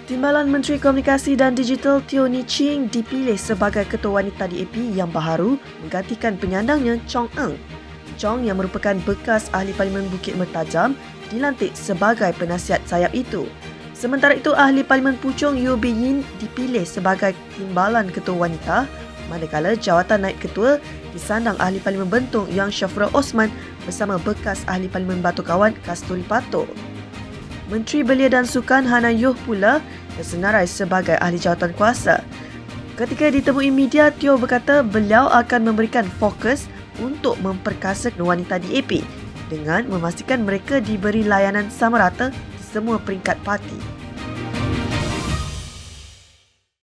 Timbalan Menteri Komunikasi dan Digital Teo Ni Ching dipilih sebagai Ketua Wanita DAP yang baharu menggantikan penyandangnya Chong Eng. Chong yang merupakan bekas Ahli Parlimen Bukit Mertajam dilantik sebagai penasihat sayap itu. Sementara itu, Ahli Parlimen Puchong Yeo Bee Yin dipilih sebagai Timbalan Ketua Wanita, manakala jawatan Naib Ketua disandang Ahli Parlimen Bentong Yang Shafrul Osman bersama bekas Ahli Parlimen Batu Kawan Kasturi Pato. Menteri Belia dan Sukan Hana Yoh pula tersenarai sebagai ahli jawatan kuasa. Ketika ditemui media, Teo berkata beliau akan memberikan fokus untuk memperkasa wanita DAP dengan memastikan mereka diberi layanan sama rata di semua peringkat parti.